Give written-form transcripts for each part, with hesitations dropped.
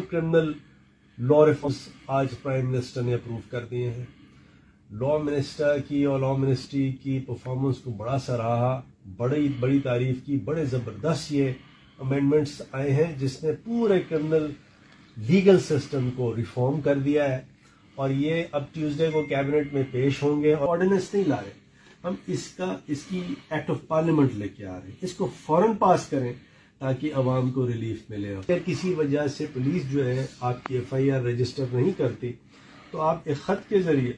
Criminal law reforms آج prime minister نے approve کر دیے ہیں. لا منسٹر کی اور لا منسٹری کی پرفارمنس کو بڑا سراہا, بڑی تعریف کی. بڑے زبردست یہ امینڈمنٹس آئے ہیں جس نے پورے کرمنل لیگل سسٹم کو ریفارم کر دیا ہے, اور یہ اب ٹیوزڈے کو کیبنٹ میں پیش ہوں گے. آرڈیننس نہیں لا رہے ہم, اس کی ایکٹ آف پارلیمنٹ لے کے آ رہے ہیں. اس کو فوراً پاس کریں تاکہ عوام کو ریلیف ملے. اگر کسی وجہ سے پولیس جو ہے آپ کی FIR رجسٹر نہیں کرتی تو آپ ایک خط کے ذریعے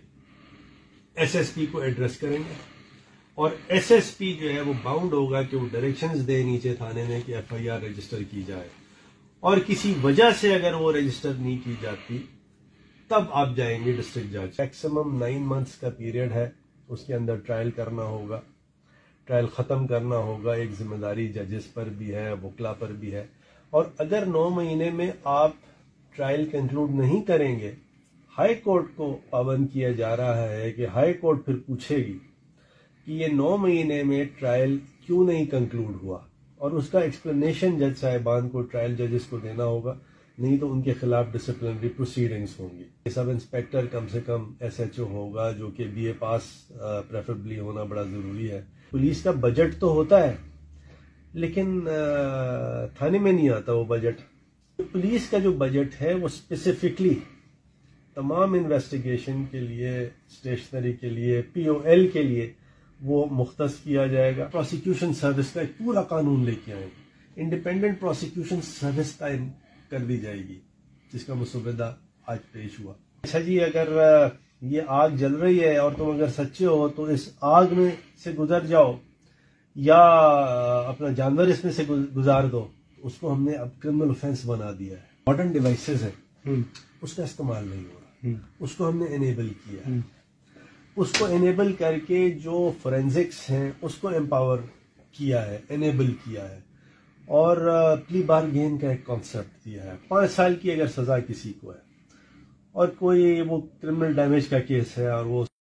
SSP کو ایڈریس کریں گے, اور SSP جو ہے وہ باؤنڈ ہوگا کہ وہ ڈائریکشنز دے نیچے تھانے میں کہ FIR رجسٹر کی جائے. اور کسی وجہ سے اگر وہ رجسٹر نہیں کی جاتی تب آپ جائیں گے ڈسٹرکٹ جج. میکسیمم 9 months کا پیریڈ ہے, اس کے اندر ٹرائل کرنا ہوگا, ٹرائل ختم کرنا ہوگا. ایک ذمہ داری ججز پر بھی ہے, وکلا پر بھی ہے. اور اگر 9 مہینے میں آپ ٹرائل کنکلوڈ نہیں کریں گے, ہائی کورٹ کو پابند کیا جا رہا ہے کہ ہائی کورٹ پھر پوچھے گی کہ یہ 9 مہینے میں ٹرائل کیوں نہیں کنکلوڈ ہوا, اور اس کا ایکسپلینیشن جج صاحبان کو, ٹرائل ججز کو دینا ہوگا, نہیں تو ان کے خلاف ڈسپلنری پروسیڈنگز ہوں گی. سب انسپیکٹر کم سے کم SHO ہوگا جو کہ BA پاس پریفریبلی ہونا بڑا ضروری ہے. پولیس کا بجٹ تو ہوتا ہے لیکن تھانے میں نہیں آتا وہ بجٹ. پولیس کا جو بجٹ ہے وہ اسپیسیفکلی تمام انویسٹیگیشن کے لیے, اسٹیشنری کے لیے, POL کے لیے وہ مختص کیا جائے گا. پروسیکیوشن سروس کا ایک پورا قانون لے کے آئیں گے, انڈیپینڈنٹ پروسیکیوشن سروس قائم کر دی جائے گی, جس کا مسودہ آج پیش ہوا. اچھا جی, اگر یہ آگ جل رہی ہے اور تم اگر سچے ہو تو اس آگ میں سے گزر جاؤ یا اپنا جانور اس میں سے گزار دو. اس کو ہم نے اب کرمنل اوفینس بنا دیا ہے. ماڈرن ڈیوائسز ہیں, اس کا استعمال نہیں ہو رہا, اس کو ہم نے انیبل کیا ہے. اس کو انیبل کر کے جو فورینزکس ہیں اس کو امپاور کیا ہے, انیبل کیا ہے, اور پلی بارگین کا ایک کانسیپٹ دیا ہے. 5 سال کی اگر سزا کسی کو ہے اور کوئی وہ کرمنل ڈیمیج کا کیس ہے اور وہ